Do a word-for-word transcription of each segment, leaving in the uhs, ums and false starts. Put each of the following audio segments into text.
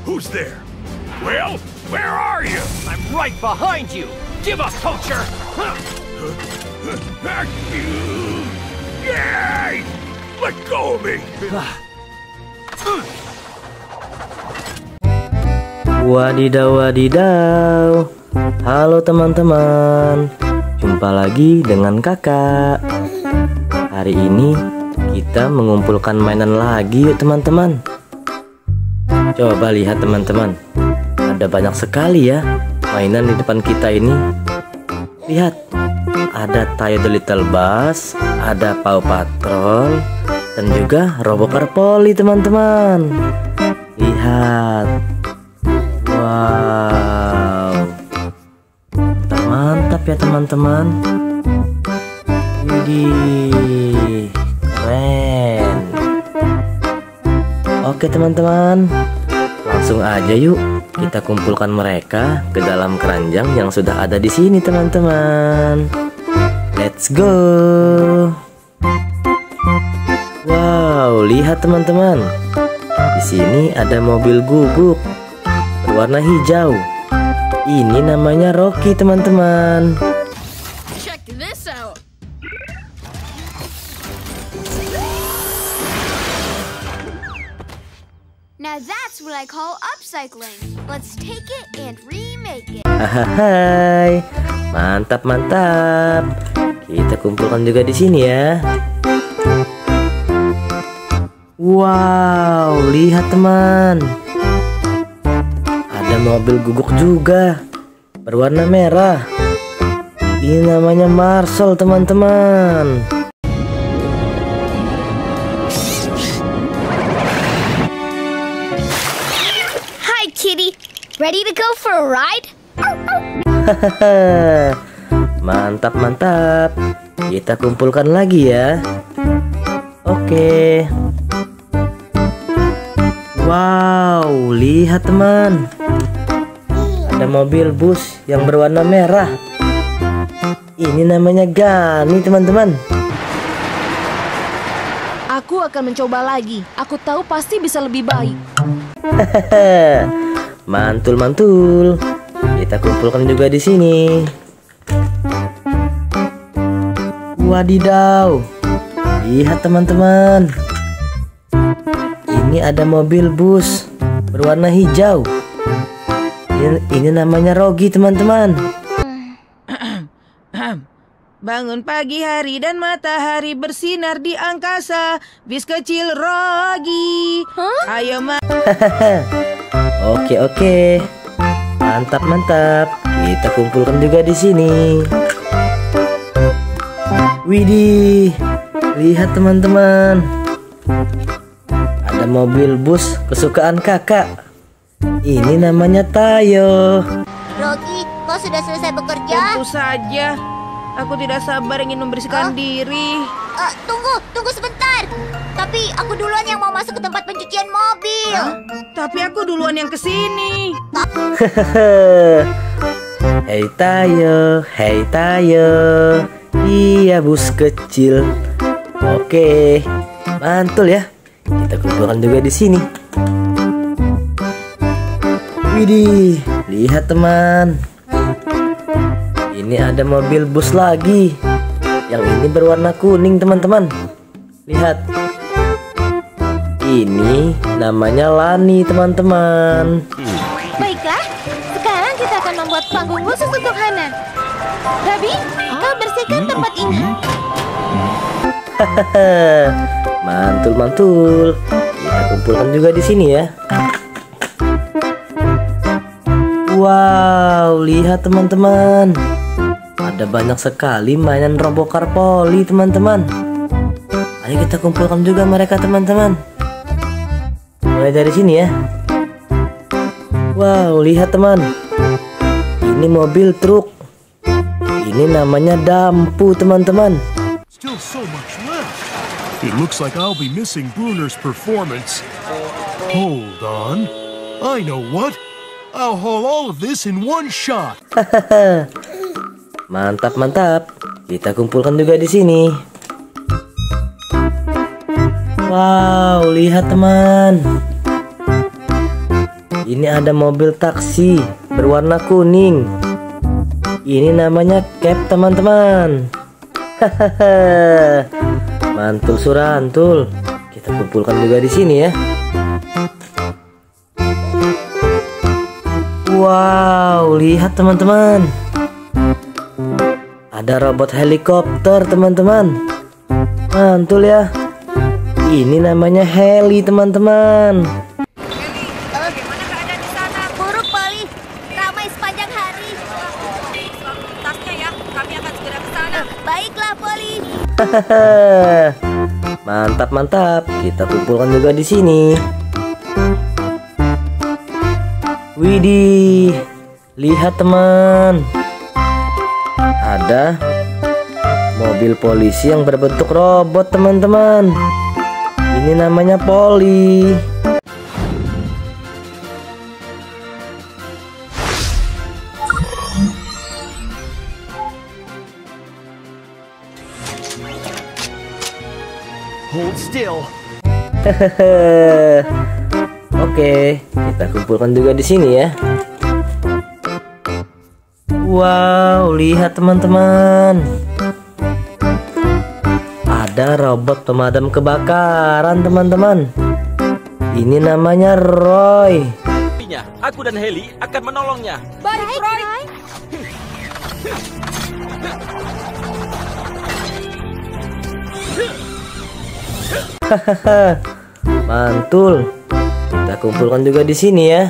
Who's there? Well, where are you? I'm right behind you. Give up, poacher. Yay! Let go of me. Wadidaw wadidaw. Halo teman-teman. Jumpa lagi dengan kakak. Hari ini kita mengumpulkan mainan lagi yuk teman-teman. Coba lihat teman-teman. Ada banyak sekali ya mainan di depan kita ini. Lihat, ada Tayo the Little Bus, ada Paw Patrol, dan juga Robocar Polly teman-teman. Lihat. Wow. Mantap ya teman-teman. Widih, keren. Oke teman-teman, langsung aja yuk kita kumpulkan mereka ke dalam keranjang yang sudah ada di sini teman-teman. Let's go. Wow, lihat teman-teman. Di sini ada mobil guguk berwarna hijau. Ini namanya Rocky teman-teman. Check this out. Now that's what I call upcycling. Let's take it and remake it. Hai, mantap mantap. Kita kumpulkan juga di sini ya. Wow, lihat teman. Ada mobil guguk juga berwarna merah. Ini namanya Marshall teman-teman. Hi, kitty. Ready to go for a ride? Mantap mantap. Kita kumpulkan lagi ya. Oke. Wow, lihat teman. Ada mobil bus yang berwarna merah. Ini namanya Gani teman-teman. Aku akan mencoba lagi. Aku tahu pasti bisa lebih baik. Mantul mantul. Kita kumpulkan juga di sini. Wadidaw. Lihat teman-teman. Ini ada mobil bus berwarna hijau. Ini, ini namanya Rogi teman-teman. Bangun pagi hari dan matahari bersinar di angkasa. Bis kecil Rogi. Huh? Ayo ma. Oke oke. Mantap mantap. Kita kumpulkan juga di sini. Widih. Lihat teman-teman. Ada mobil bus kesukaan kakak. Ini namanya Tayo. Rocky, kau sudah selesai bekerja? Tentu saja. Aku tidak sabar ingin membersihkan Huh? diri. Uh, tunggu, tunggu sebentar. Tapi aku duluan yang mau masuk ke tempat pencucian mobil. Hah? Tapi aku duluan yang kesini. Hei Tayo, hei Tayo. Iya bus kecil. Oke, mantul ya. Kita kumpulkan juga di sini. Widih, lihat teman. Ini ada mobil bus lagi. Yang ini berwarna kuning teman-teman. Lihat. Ini namanya Lani teman-teman. Baiklah, sekarang kita akan membuat panggung khusus untuk Hana. Rabi, kau bersihkan tempat ini. Mantul mantul. Kita kumpulkan juga di sini ya. Wow, lihat teman-teman. Ada banyak sekali mainan Robocar Polly teman-teman. Ayo kita kumpulkan juga mereka teman-teman. Mulai dari sini ya. Wow, lihat teman. Ini mobil truk. Ini namanya Dampu teman-teman. Still so much left. It looks like I'll be missing Bruner's performance. Hold on. I know what. I'll haul all of this in one shot. Mantap mantap. Kita kumpulkan juga di sini. Wow, lihat teman. Ini ada mobil taksi berwarna kuning. Ini namanya cab teman-teman. Hahaha. Mantul surantul. Kita kumpulkan juga di sini ya. Wow, lihat teman-teman. Ada robot helikopter teman-teman. Mantul ya. Ini namanya heli teman-teman. Bagaimana keadaan di sana? Buruk, Polly. Ramai sepanjang hari. Tasnya ya, kami akan segera ke sana. Baiklah, Polly. Hahaha. Mantap mantap. Kita kumpulkan juga di sini. Widih, lihat teman. Ada mobil polisi yang berbentuk robot teman-teman. Ini namanya Polly. Hold still. Hehehe. Oke, kita kumpulkan juga di sini ya. Wow, lihat teman-teman. Ada robot pemadam kebakaran teman-teman. Ini namanya Roy. Aku dan Heli akan menolongnya. Baik, Roy. Hahaha. Mantul. Kita kumpulkan juga di sini ya.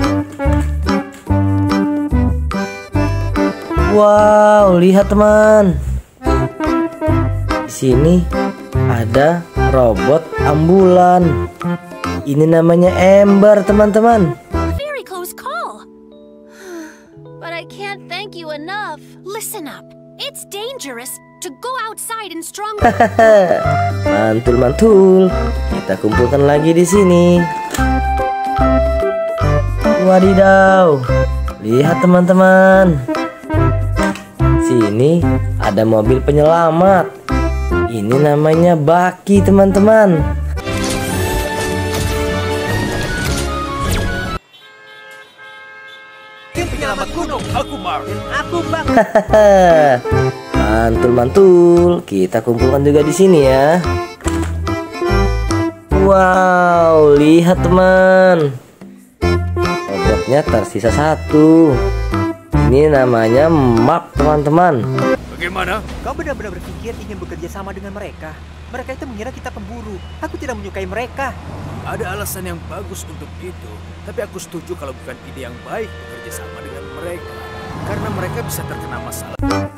Wow, lihat teman. Di sini ada robot ambulan. Ini namanya Ember teman-teman. Very close call. But I can't thank you enough. Listen up. It's dangerous to go outside in strong. Mantul mantul. Kita kumpulkan lagi di sini. Wadidaw. Lihat teman-teman. Sini ada mobil penyelamat. Ini namanya Baki teman-teman. Tim penyelamat gunung, aku Mark. Aku bak. Mantul mantul. Kita kumpulkan juga di sini ya. Wow, lihat teman. Robotnya tersisa satu. Ini namanya Mark teman-teman. Bagaimana? Kau benar-benar berpikir ingin bekerja sama dengan mereka? Mereka itu mengira kita pemburu. Aku tidak menyukai mereka. Ada alasan yang bagus untuk itu, tapi aku setuju kalau bukan ide yang baik bekerja sama dengan mereka, karena mereka bisa terkena masalah.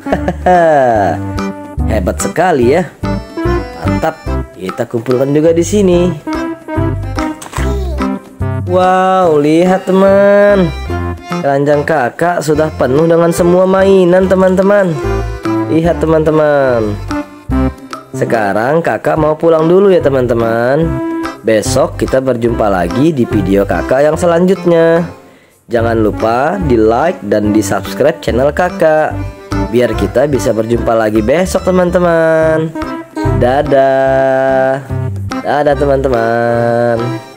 Hebat sekali ya. Mantap. Kita kumpulkan juga di sini. Wow, lihat teman. Keranjang kakak sudah penuh dengan semua mainan teman-teman. Lihat teman-teman. Sekarang kakak mau pulang dulu ya teman-teman. Besok kita berjumpa lagi di video kakak yang selanjutnya. Jangan lupa di like dan di subscribe channel kakak, biar kita bisa berjumpa lagi besok teman-teman. Dadah. Dadah teman-teman.